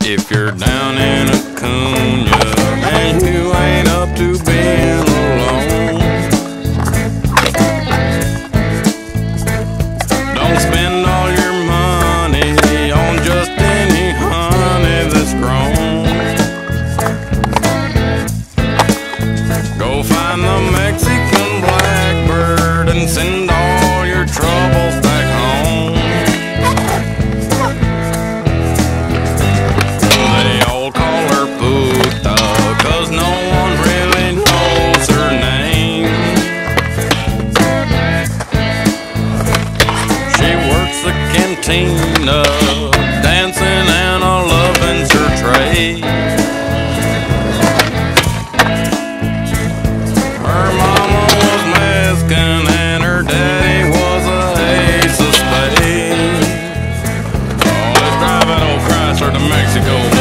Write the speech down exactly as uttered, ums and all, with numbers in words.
If you're down in Acuna and you ain't up to being alone, don't spend all your money on just any honey that's grown. Go find the Mexican blackbird and send all your troubles back home. They all call her puta, cause no one really knows her name. She works the cantina, dancing and a lovin's her trade. Her mama was Mexican and her daddy was a ace of spades. Always driving old Chrysler to Mexico.